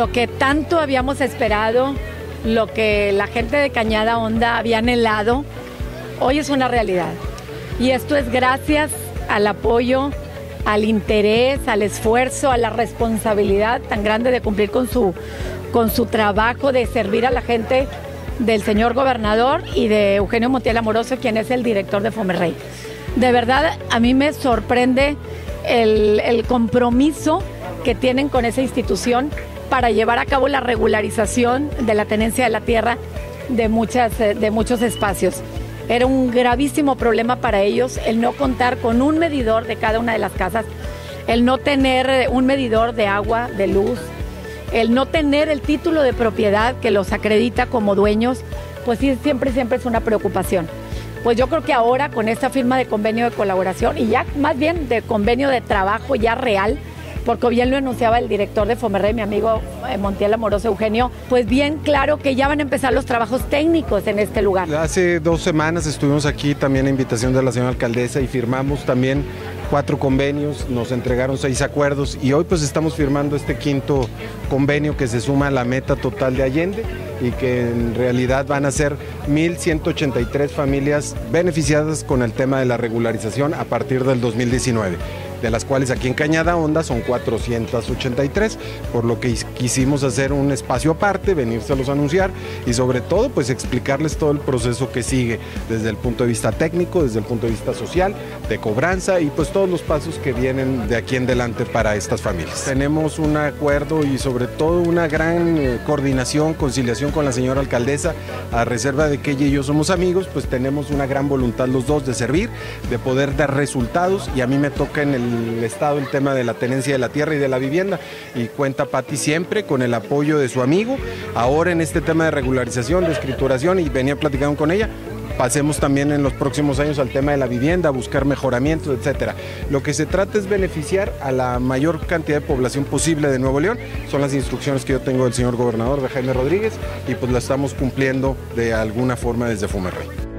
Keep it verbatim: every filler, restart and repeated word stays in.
lo que tanto habíamos esperado, lo que la gente de Cañada Honda había anhelado, hoy es una realidad. Y esto es gracias al apoyo, al interés, al esfuerzo, a la responsabilidad tan grande de cumplir con su, con su trabajo, de servir a la gente, del señor gobernador y de Eugenio Montiel Amoroso, quien es el director de Fomerrey. De verdad, a mí me sorprende el, el compromiso que tienen con esa institución para llevar a cabo la regularización de la tenencia de la tierra de, muchas, de muchos espacios. Era un gravísimo problema para ellos el no contar con un medidor de cada una de las casas, el no tener un medidor de agua, de luz, el no tener el título de propiedad que los acredita como dueños, pues sí, siempre, siempre es una preocupación. Pues yo creo que ahora con esta firma de convenio de colaboración y ya más bien de convenio de trabajo ya real, porque bien lo anunciaba el director de Fomerrey, mi amigo Montiel Amoroso Eugenio, pues bien claro que ya van a empezar los trabajos técnicos en este lugar. Hace dos semanas estuvimos aquí también a invitación de la señora alcaldesa y firmamos también cuatro convenios, nos entregaron seis acuerdos y hoy pues estamos firmando este quinto convenio que se suma a la meta total de Allende y que en realidad van a ser mil ciento ochenta y tres familias beneficiadas con el tema de la regularización a partir del dos mil diecinueve. De las cuales aquí en Cañada Honda son cuatrocientas ochenta y tres, por lo que quisimos hacer un espacio aparte, venírselos a anunciar y sobre todo pues explicarles todo el proceso que sigue desde el punto de vista técnico, desde el punto de vista social, de cobranza y pues todos los pasos que vienen de aquí en adelante para estas familias. Tenemos un acuerdo y sobre todo una gran eh, coordinación, conciliación con la señora alcaldesa, a reserva de que ella y yo somos amigos, pues tenemos una gran voluntad los dos de servir, de poder dar resultados y a mí me toca en el el Estado el tema de la tenencia de la tierra y de la vivienda y cuenta Pati siempre con el apoyo de su amigo, ahora en este tema de regularización, de escrituración y venía platicando con ella, pasemos también en los próximos años al tema de la vivienda, buscar mejoramientos, etcétera. Lo que se trata es beneficiar a la mayor cantidad de población posible de Nuevo León, son las instrucciones que yo tengo del señor gobernador, de Jaime Rodríguez, y pues la estamos cumpliendo de alguna forma desde Fomerrey.